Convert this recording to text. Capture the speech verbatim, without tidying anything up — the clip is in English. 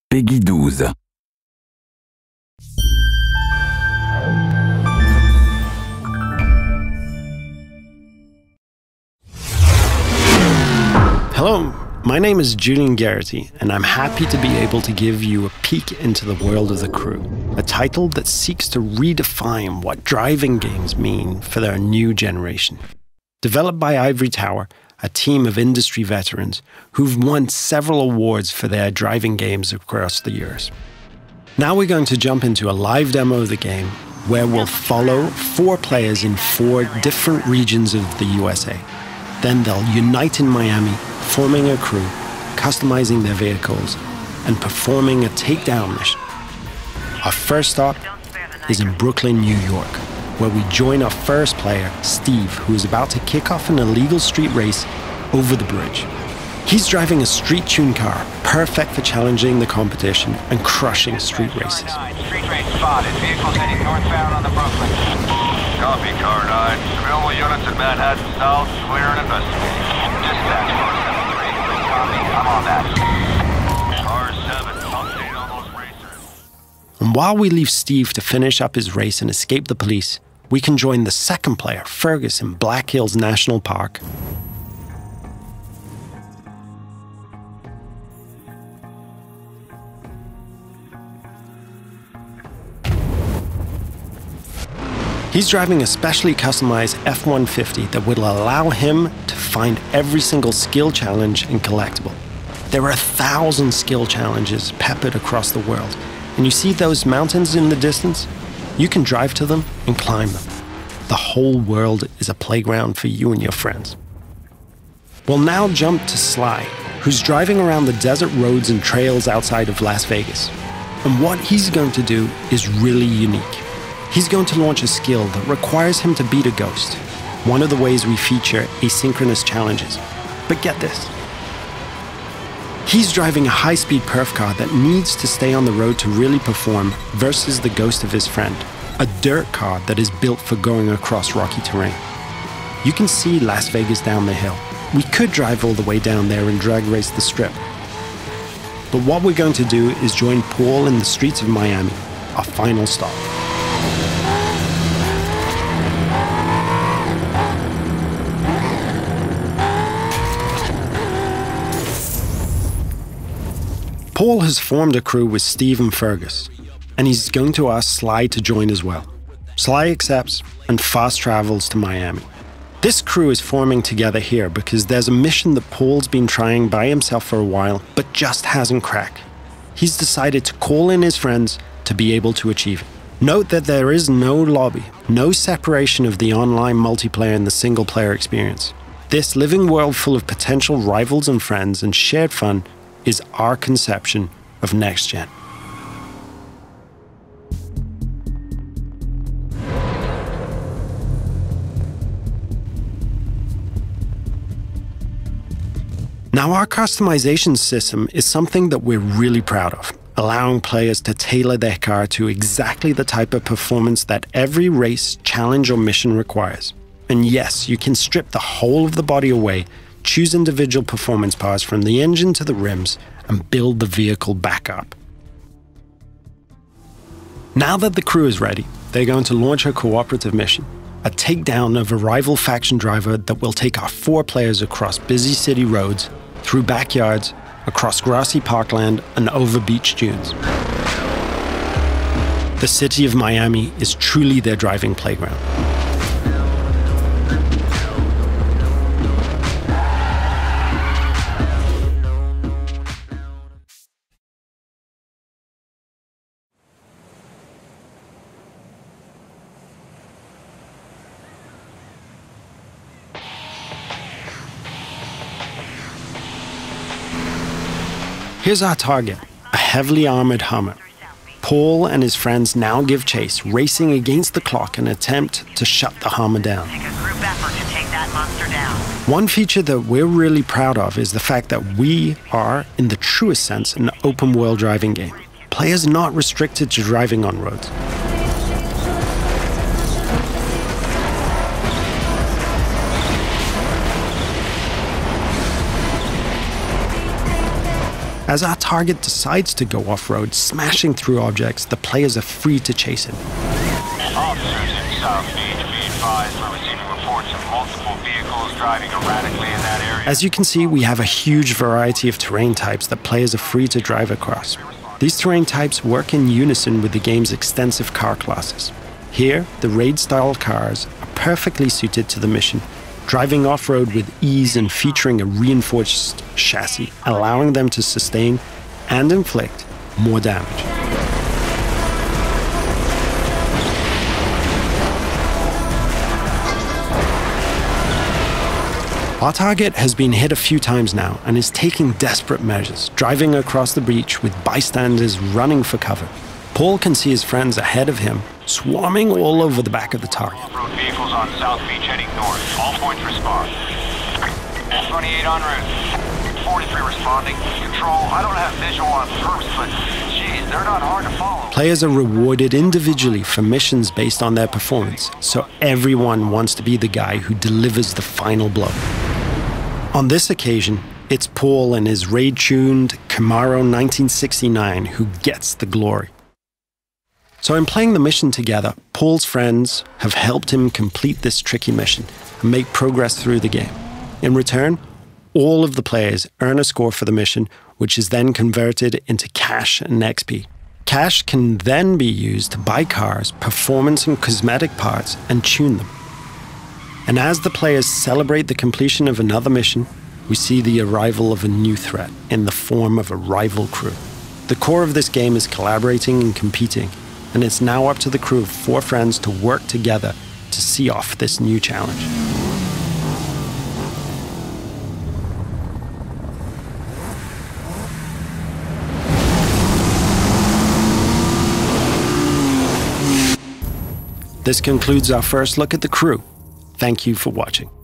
Peggy douze. Hello, my name is Julian Garrity, and I'm happy to be able to give you a peek into the world of The Crew, a title that seeks to redefine what driving games mean for their new generation. Developed by Ivory Tower, a team of industry veterans who've won several awards for their driving games across the years. Now we're going to jump into a live demo of the game where we'll follow four players in four different regions of the U S A. Then they'll unite in Miami, forming a crew, customizing their vehicles, and performing a takedown mission. Our first stop is in Brooklyn, New York, where we join our first player, Steve, who is about to kick off an illegal street race over the bridge. He's driving a street-tuned car, perfect for challenging the competition and crushing street races. Street race spotted. Vehicles heading northbound on the Brooklyn. Copy, Car nine. Available units in Manhattan South. Clear and investigate. Dispatch four seven three. Copy. I'm on that. Car seven. Update on those racers. And while we leave Steve to finish up his race and escape the police, we can join the second player, Fergus, in Black Hills National Park. He's driving a specially customized F one fifty that will allow him to find every single skill challenge and collectible. There are a thousand skill challenges peppered across the world, and you see those mountains in the distance? You can drive to them and climb them. The whole world is a playground for you and your friends. We'll now jump to Sly, who's driving around the desert roads and trails outside of Las Vegas. And what he's going to do is really unique. He's going to launch a skill that requires him to beat a ghost, one of the ways we feature asynchronous challenges. But get this. He's driving a high-speed perf car that needs to stay on the road to really perform versus the ghost of his friend, a dirt car that is built for going across rocky terrain. You can see Las Vegas down the hill. We could drive all the way down there and drag race the strip. But what we're going to do is join Paul in the streets of Miami, our final stop. Paul has formed a crew with Steve and Fergus, and he's going to ask Sly to join as well. Sly accepts and fast travels to Miami. This crew is forming together here because there's a mission that Paul's been trying by himself for a while, but just hasn't cracked. He's decided to call in his friends to be able to achieve it. Note that there is no lobby, no separation of the online multiplayer and the single-player experience. This living world full of potential rivals and friends and shared fun is our conception of Next Gen. Now, our customization system is something that we're really proud of, allowing players to tailor their car to exactly the type of performance that every race, challenge, or mission requires. And yes, you can strip the whole of the body away, choose individual performance parts from the engine to the rims, and build the vehicle back up. Now that the crew is ready, they're going to launch a cooperative mission, a takedown of a rival faction driver that will take our four players across busy city roads, through backyards, across grassy parkland, and over beach dunes. The city of Miami is truly their driving playground. Here's our target, a heavily armored Hummer. Paul and his friends now give chase, racing against the clock in an attempt to shut the Hummer down. Take a group effort to take that monster down. One feature that we're really proud of is the fact that we are, in the truest sense, an open-world driving game. Players are not restricted to driving on roads. As our target decides to go off-road, smashing through objects, the players are free to chase him. Officers in South Beach, be advised we're receiving reports of multiple vehicles driving erratically in that area. As you can see, we have a huge variety of terrain types that players are free to drive across. These terrain types work in unison with the game's extensive car classes. Here, the raid-style cars are perfectly suited to the mission, driving off-road with ease and featuring a reinforced chassis, allowing them to sustain and inflict more damage. Our target has been hit a few times now and is taking desperate measures, driving across the breach with bystanders running for cover. Paul can see his friends ahead of him, swarming all over the back of the target. Off-road vehicles on South Beach heading north. All points respond. twenty-eight en route. forty-three responding. Control, I don't have visual on perps, but geez, they're not hard to follow. Players are rewarded individually for missions based on their performance, so everyone wants to be the guy who delivers the final blow. On this occasion, it's Paul and his raid-tuned Camaro nineteen sixty-nine who gets the glory. So in playing the mission together, Paul's friends have helped him complete this tricky mission and make progress through the game. In return, all of the players earn a score for the mission, which is then converted into cash and X P. Cash can then be used to buy cars, performance and cosmetic parts, and tune them. And as the players celebrate the completion of another mission, we see the arrival of a new threat in the form of a rival crew. The core of this game is collaborating and competing, and it's now up to the crew of four friends to work together to see off this new challenge. This concludes our first look at the crew. Thank you for watching.